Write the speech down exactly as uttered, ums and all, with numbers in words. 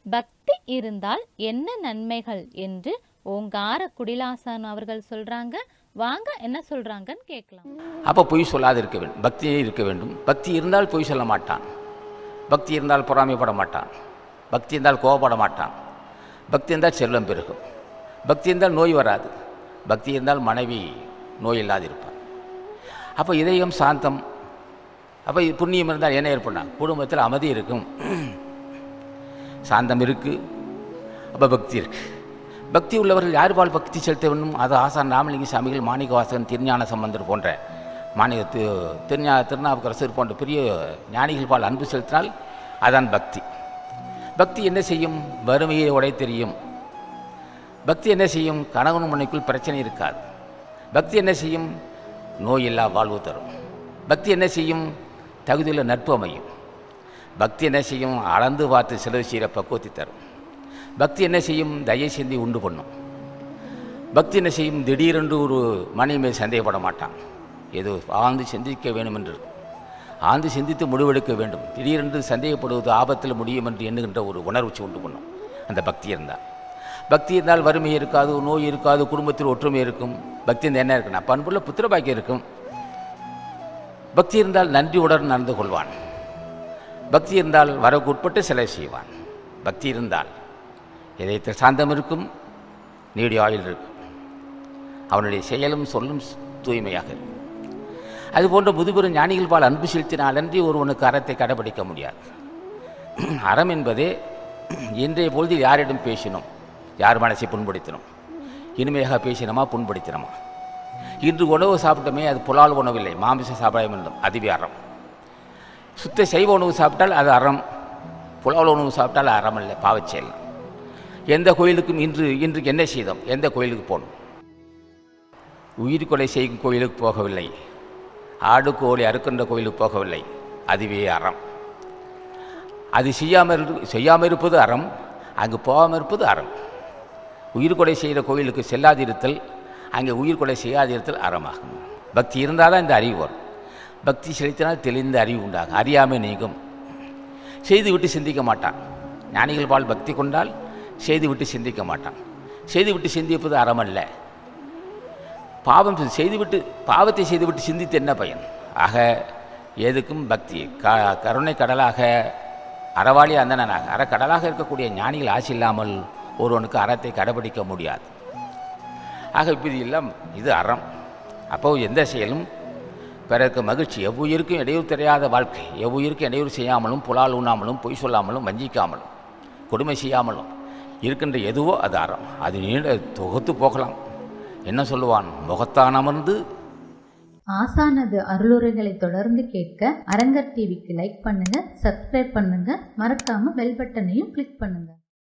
பக்தி இருந்தால் என்ன நன்மைகள் என்று ஓங்கார குடிலாசன் அவர்கள் சொல்றாங்க. வாங்க என்ன சொல்றாங்கன்னு கேட்கலாம். அப்போ பொய் சொல்லாது இருக்க வேண்டும், பக்தியே இருக்க வேண்டும். பக்தி இருந்தால் பொய் சொல்ல மாட்டான், பக்தி இருந்தால் பொறாமைப்பட மாட்டான், பக்தி இருந்தால் கோபப்பட மாட்டான், பக்தி இருந்தால் செல்வம் பெருகும், பக்தி இருந்தால் நோய் வராது, பக்தி இருந்தால் மனைவி நோய் இல்லாது இருப்பார். அப்போ இதயம் சாந்தம். அப்போ புண்ணியம் இருந்தால் என்ன ஏற்படும்? குடும்பத்தில் அமைதி இருக்கும், சாந்தம் இருக்குது, அப்போ பக்தி இருக்குது. பக்தி உள்ளவர்கள் யார் பக்தி செலுத்த வேண்டும்? அது ஆசான் ராமலிங்க சாமிகள், மாணிக்க வாசகன், திருஞான சம்பந்தர் போன்ற மாணிக திருஞா திருநாவுக்கரசர் போன்ற பெரிய ஞானிகள் பால் அன்பு செலுத்தினால் அதான் பக்தி. பக்தி என்ன செய்யும்? வறுமையை உடை தெரியும். பக்தி என்ன செய்யும்? கணவன் மனைக்குள் பிரச்சனை இருக்காது. பக்தி என்ன செய்யும்? நோயில்லா வாழ்வு தரும். பக்தி என்ன செய்யும்? தகுதியில் நட்பு அமையும். பக்தி என்ன செய்யும்? அளந்து பார்த்து செலவு செய்கிற பக்குவத்தை தரும். பக்தி என்ன செய்யும்? தயை சிந்தி உண்டு பண்ணும். பக்தி என்ன செய்யும்? திடீரென்று ஒரு மனைவி மீது சந்தேகப்பட மாட்டான். ஏதோ ஆழ்ந்து சிந்திக்க வேண்டும் என்று, ஆழ்ந்து சிந்தித்து முடிவெடுக்க வேண்டும். திடீரென்று சந்தேகப்படுவது ஆபத்தில் முடியும் என்று எண்ணுகின்ற ஒரு உணர்ச்சி உண்டு பண்ணும் அந்த பக்தி இருந்தால். பக்தி இருந்தால் வறுமை இருக்காது, நோய் இருக்காது, குடும்பத்தில் ஒற்றுமை இருக்கும். பக்தி இருந்தால் என்ன இருக்குன்னா பண்புள்ள புத்திரபாக்கியம் இருக்கும். பக்தி இருந்தால் நன்றியுடன் நடந்து கொள்வான். பக்தி இருந்தால் வரவுக்கு உட்பட்டு செலவு செய்வான். பக்தி இருந்தால் இதயத்தில் சாந்தம் இருக்கும், நீடிய ஆயுள் இருக்கும், அவனுடைய செயலும் சொல்லும் தூய்மையாக இருக்கும். அதுபோன்ற முதுபெரும் ஞானிகள் பால் அன்பு செலுத்தினாலன்றி ஒருவனுக்கு அறத்தை கடைபிடிக்க முடியாது. அறம் என்பதே இன்றைய பொழுது யாரிடம் பேசினோம், யார் மனசை புண்படுத்தினோம், இனிமையாக பேசினோமா புண்படுத்தினோமா. இன்று உணவு சாப்பிட்டோமே அது புலால் உணவில்லை, மாமிச சாப்பிட வேண்டும், அதுவே அறம். சுத்த சைவ உணவு சாப்பிட்டால் அது அறம், புலால் உணவு சாப்பிட்டால் அறம் இல்லை, பாவச்செயல். எந்த கோயிலுக்கும் இன்று இன்றைக்கு என்ன செய்தோம்? எந்த கோயிலுக்கு போகணும்? உயிர் கொலை செய்யும் கோயிலுக்கு போகவில்லை, ஆடு கோழி அறுக்கின்ற கோயிலுக்கு போகவில்லை, அதுவே அறம். அது செய்யாமல் செய்யாமல் இருப்பது அறம், அங்கு போகாமல் இருப்பது அறம். உயிர் கொலை செய்கிற கோயிலுக்கு செல்லாதிருத்தல், அங்கே உயிர் கொலை செய்யாதிருத்தல் அறமாகும். பக்தி இருந்தால் தான் இந்த அறிவு வரும். பக்தி செலுத்தினால் தெளிந்த அறிவு உண்டாகும், அறியாமல் நீங்கும். செய்து விட்டு சிந்திக்க மாட்டான். ஞானிகள் பால் பக்தி கொண்டால் செய்து விட்டு சிந்திக்க மாட்டான். செய்து விட்டு சிந்திப்பது அறமல்ல. பாவம் செய்துவிட்டு பாவத்தை செய்துவிட்டு சிந்தித்து என்ன பயன்? ஆக எதுக்கும் பக்தி க கருணை கடலாக, அறவாளி அந்தனாக, அறக்கடலாக இருக்கக்கூடிய ஞானிகள் ஆசை இல்லாமல் ஒருவனுக்கு அறத்தை கடைபிடிக்க முடியாது. ஆக இப்படி எல்லாம் இது அறம். அப்போ எந்த செயலும் பிறருக்கு மகிழ்ச்சி, எவ்வுயிருக்கும் இடையூறு தெரியாத வாழ்க்கை, எவ்வுயிருக்கும் இடையூறு செய்யாமலும், புலால் உண்ணாமலும், பொய் சொல்லாமலும், வஞ்சிக்காமலும், கொடுமை செய்யாமலும் இருக்கின்ற எதுவோ அது அறம். அது நீண்ட தொகுத்து போகலாம். என்ன சொல்லுவான்? முகத்தான் அமர்ந்து. ஆசானது அருளுரைகளை தொடர்ந்து கேட்க அரங்கர் டிவிக்கு லைக் பண்ணுங்க, சப்ஸ்கிரைப் பண்ணுங்க, மறக்காம பெல் பட்டனையும் கிளிக் பண்ணுங்க.